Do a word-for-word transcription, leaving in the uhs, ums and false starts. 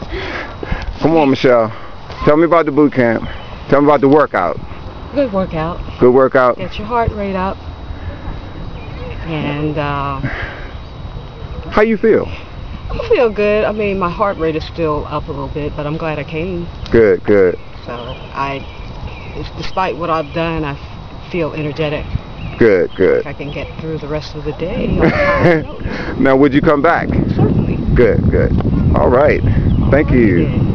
Come on, Michelle. Tell me about the boot camp. Tell me about the workout. Good workout. Good workout. Get your heart rate up. And uh, how you feel? I feel good. I mean, my heart rate is still up a little bit, but I'm glad I came. Good, good. So I, despite what I've done, I feel energetic. Good, good. If I can get through the rest of the day. Now, would you come back? Certainly. Good, good. All right. Thank you.